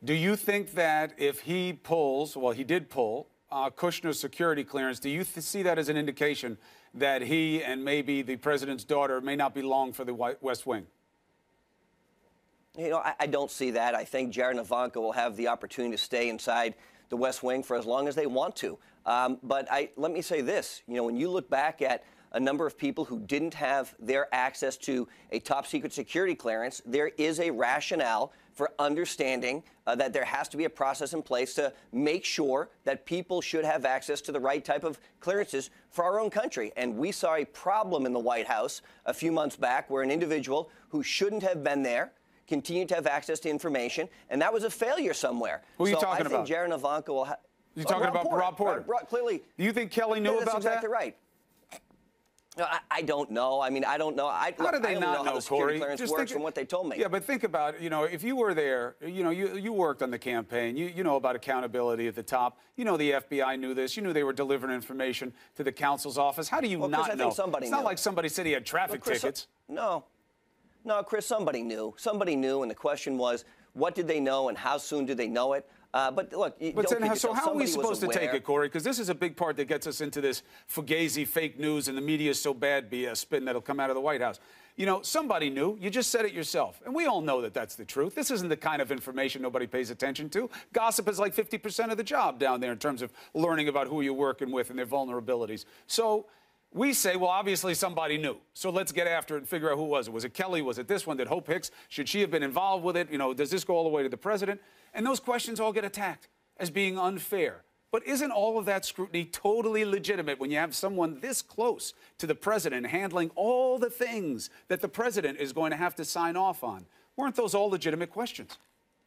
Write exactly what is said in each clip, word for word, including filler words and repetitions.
Do you think that if he pulls, well, he did pull uh, Kushner's security clearance, do you th see that as an indication that he and maybe the president's daughter may not be long for the White West Wing? You know, I, I don't see that. I think Jared and Ivanka will have the opportunity to stay inside the West Wing for as long as they want to. Um, but I, let me say this, you know, when you look back at a number of people who didn't have their access to a top secret security clearance, there is a rationale for understanding uh, that there has to be a process in place to make sure that people should have access to the right type of clearances for our own country. And we saw a problem in the White House a few months back where an individual who shouldn't have been there continued to have access to information, and that was a failure somewhere. Who are you so talking I think about? Jared and Ivanka will have... You're talking oh, about Porter. Rob Porter. Rob, Rob, clearly. Do you think Kelly knew that's about exactly that? Right. No, I, I don't know. I mean, I don't know. I, How did they I not know, know, how the security Corey? clearance Just works think, from what they told me. Yeah, but think about it. You know, if you were there, you know, you, you worked on the campaign. You, you know about accountability at the top. You know the F B I knew this. You knew they were delivering information to the counsel's office. How do you well, not Chris, I know? think somebody it's knew. not like somebody said he had traffic well, Chris, tickets. No. No, Chris, somebody knew. Somebody knew, and the question was, what did they know and how soon did they know it? Uh, but look, you but don't then, so how are we supposed to take aware. it, Corey? Because this is a big part that gets us into this fugazi fake news and the media is so bad B S spin that'll come out of the White House. You know, somebody knew. You just said it yourself. And we all know that that's the truth. This isn't the kind of information nobody pays attention to. Gossip is like fifty percent of the job down there in terms of learning about who you're working with and their vulnerabilities. So we say, well, obviously somebody knew. So let's get after it and figure out who was it. Was it Kelly? Was it this one? Did Hope Hicks? Should she have been involved with it? You know, does this go all the way to the president? And those questions all get attacked as being unfair. But isn't all of that scrutiny totally legitimate when you have someone this close to the president handling all the things that the president is going to have to sign off on? Weren't those all legitimate questions?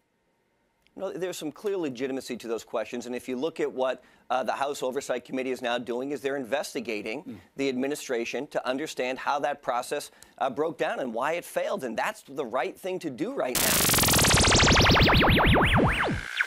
No, there's some clear legitimacy to those questions, and if you look at what uh, the House Oversight Committee is now doing, is they're investigating mm. the administration to understand how that process uh, broke down and why it failed, and that's the right thing to do right now.